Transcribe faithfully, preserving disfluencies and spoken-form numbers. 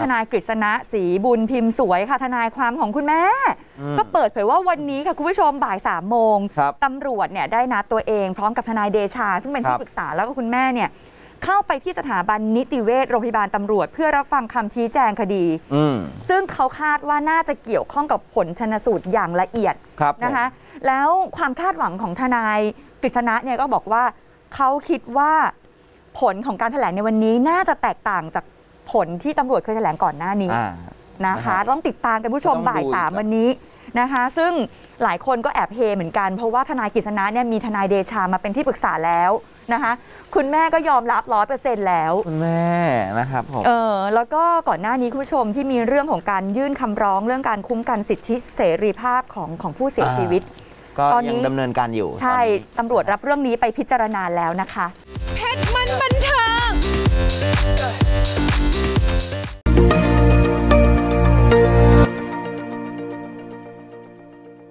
นายกฤษณะศรีบุญพิมพ์สวยค่ะทนายความของคุณแม่ก็เปิดเผยว่าวันนี้ค่ะคุณผู้ชมบ่ายสามโมงตำรวจเนี่ยได้นัดตัวเองพร้อมกับทนายเดชาซึ่งเป็นที่ปรึกษาแล้วก็คุณแม่เนี่ยเข้าไปที่สถาบันนิติเวชโรงพยาบาลตำรวจเพื่อรับฟังคำชี้แจงคดีซึ่งเขาคาดว่าน่าจะเกี่ยวข้องกับผลชันสูตรอย่างละเอียดนะคะแล้วความคาดหวังของทนายกฤษณะเนี่ยก็บอกว่าเขาคิดว่าผลของการแถลงในวันนี้น่าจะแตกต่างจากผลที่ตำรวจเคยแถลงก่อนหน้านี้นะคะต้องติดตามกันผู้ชมบ่ายสามวันนี้นะคะซึ่งหลายคนก็แอบเฮเหมือนกันเพราะว่าทนายกฤษณะเนี่ยมีทนายเดชามาเป็นที่ปรึกษาแล้วนะคะคุณแม่ก็ยอมรับร้อยเปอร์เซ็นต์แล้วคุณแม่นะครับผมเออแล้วก็ก่อนหน้านี้คุณผู้ชมที่มีเรื่องของการยื่นคำร้องเรื่องการคุ้มกันสิทธิเสรีภาพของของผู้เสียชีวิตก็ยังดำเนินการอยู่ใช่ตำรวจรับเรื่องนี้ไปพิจารณาแล้วนะคะเพชรมันบันเทิง